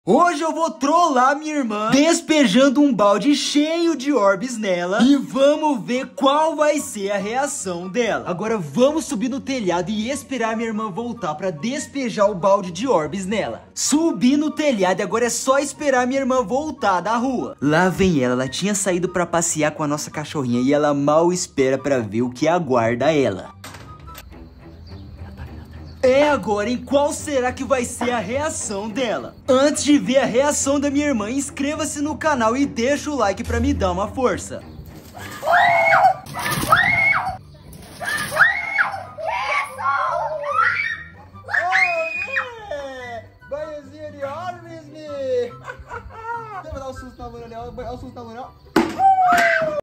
Hoje eu vou trollar minha irmã despejando um balde cheio de orbes nela e vamos ver qual vai ser a reação dela. Agora vamos subir no telhado e esperar minha irmã voltar pra despejar o balde de orbes nela. Subi no telhado e agora é só esperar minha irmã voltar da rua. Lá vem ela tinha saído pra passear com a nossa cachorrinha e ela mal espera pra ver o que aguarda ela. É agora, em qual será que vai ser a reação dela? Antes de ver a reação da minha irmã, inscreva-se no canal e deixa o like pra me dar uma força.